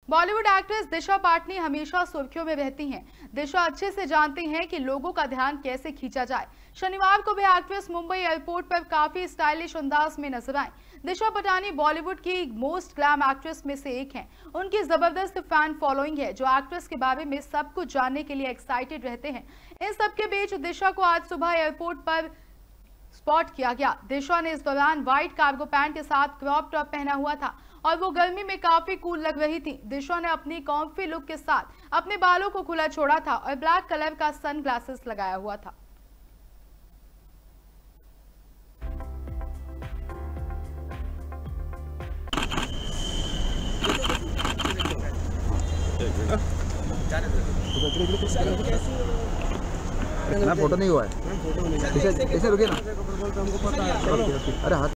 Bollywood actress दिशा पाटनी हमेशा सुर्खियों में रहती हैं। दिशा अच्छे से जानती हैं कि लोगों का ध्यान कैसे खींचा जाए। शनिवार को भी एक्ट्रेस मुंबई एयरपोर्ट पर काफी स्टाइलिश अंदाज में नजर आई। दिशा पटानी बॉलीवुड की मोस्ट ग्लैम एक्ट्रेस में से एक हैं। उनकी जबरदस्त फैन फॉलोइंग है, जो एक्ट्रेस के बारे में सब कुछ जानने के लिए एक्साइटेड रहते हैं। इन सबके बीच दिशा को आज सुबह एयरपोर्ट पर स्पॉट किया गया। दिशा ने इस दौरान व्हाइट कार्गो पैंट के साथ क्रॉप टॉप पहना हुआ था और वो गर्मी में काफी कूल लग रही थी। दिशा ने अपनी कॉम्फी लुक के साथ अपने बालों को खुला छोड़ा था और ब्लैक कलर का सन ग्लासेस लगाया हुआ था। फोटो नहीं हुआ है, इसे रुकिए ना। अरे हाथ